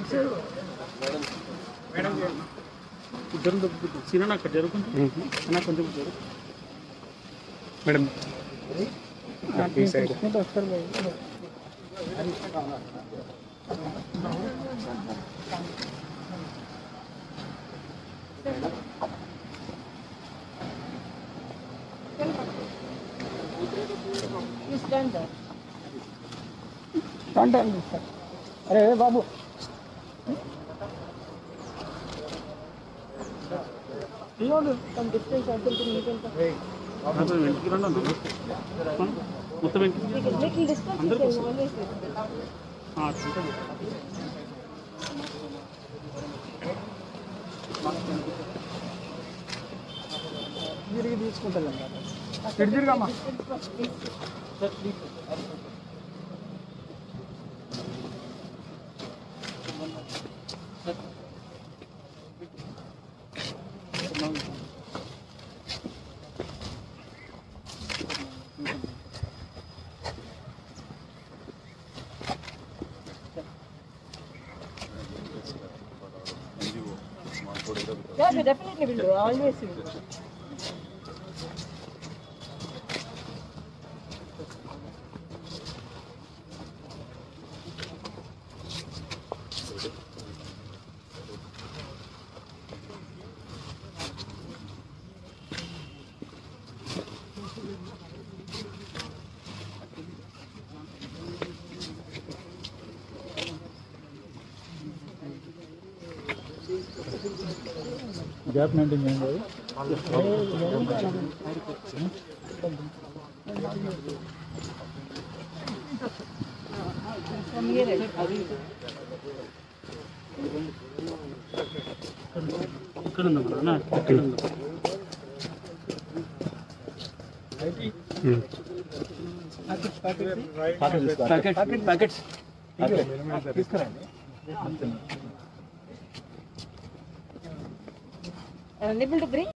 ఇద్దరు సినిమా అక్కడ జరుగుతుంది అన్న కొంచెం మేడం అరే బాబు మొత్తం తిరిగి తీసుకుంటాను తిరిగిమ్మా Yeah, we definitely will do. Always will do. Gap maintain చేయండి ఇక్కడ ఉందా ప్యాకెట్స్ తీసుకురండి Unable to bring?